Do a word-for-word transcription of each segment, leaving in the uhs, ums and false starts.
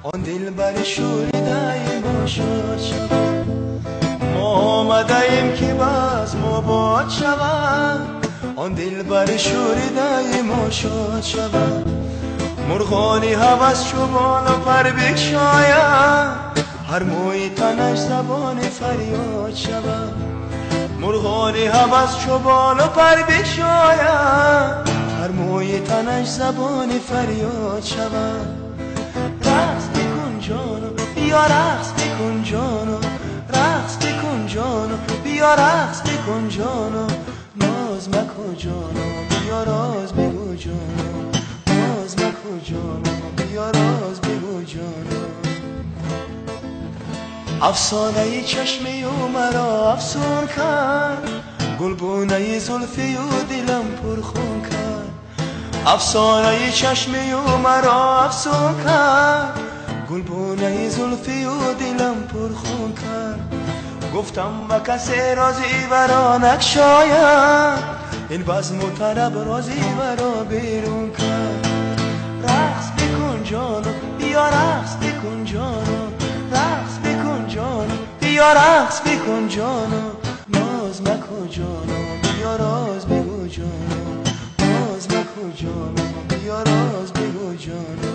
آن دل بر شوریده ما شد شود. ما آمده‌ایم که باز ما باد شود، آن دل بر شوریده ما شد شود. مرغانی هوس چو بال و پر بگشاید، هر موی تنش زبان فریاد شود. مرغانی هوس چو بال و پر بگشاید، هر موی تنش زبان فریاد شود. رقص بکن جانو بیا رقص بکن جانو، رقص بکن جانو بیا رقص بکن جانو. ناز مکن جانو بیا راز بگو جانو، ناز مکن جانو بیا راز بگو جانو. افسانه چشمی او مرا افسون کرد، گلگونه زلفی و دلم پرخون کرد. افسانه چشمی او مرا افسون کرد، گلگونه زلفی و دلم پرخون کرد. گفتم با کسی رازی برا نگشاید، این بزم و طرب رازی برا بیرون کرد. رقص بکن جانو بیا رقص بکن جانو، رقص بکن جانو بیا رقص بکن جانو. ناز مکن جانو بیا راز بگو جانو، ناز مکن جانو بیا راز بگو جانو.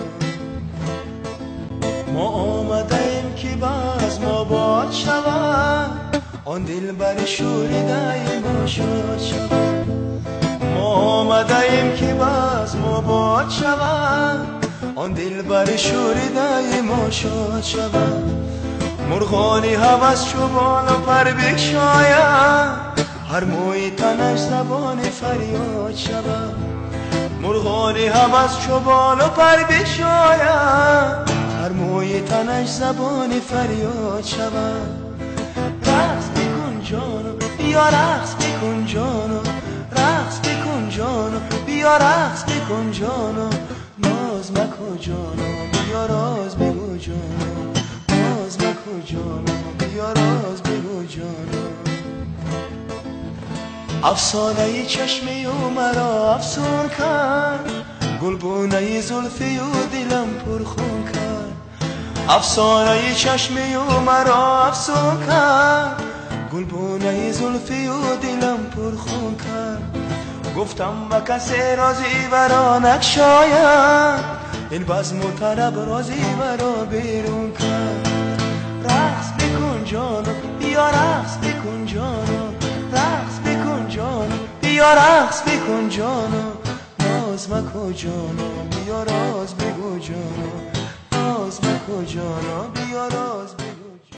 ما آمده‌ایم که باز ما باد شود، آن دل بر شوریده ما شد شود. ما آمده‌ایم که باز ما باد شود، آن دل بر شوریده ما شد شود. مرغانی هوس چو بال و پر بگشاید، هر موی تنش زبان فریاد شود. مرغانی هوس چو بال و پر بگشاید، هر موی تنش زبان فریاد شود. رقص بکن جانو بیا رقص بکن جانو، رقص بکن جانو بیا رقص بکن جانو. ناز مکن جانو بیا راز بگو جانو، ناز مکن جانو بیا راز بگو جانو. افسانه چشمی او مرا افسون کرد، گلگونه زلفی و دلم پرخون کرد. افسانه چشمی او مرا افسون کرد، گلگونه زلفی و دلم پرخون کرد. گفتم با کسی رازی برا نگشاید، این بزم و طرب رازی برا بیرون کرد. رقص بکن جانو بیا رقص بکن جانو، رقص بکن جانو بیا رقص بکن جانو. ناز مکن جانو بیا راز بگو جانو، ناز مکن جانو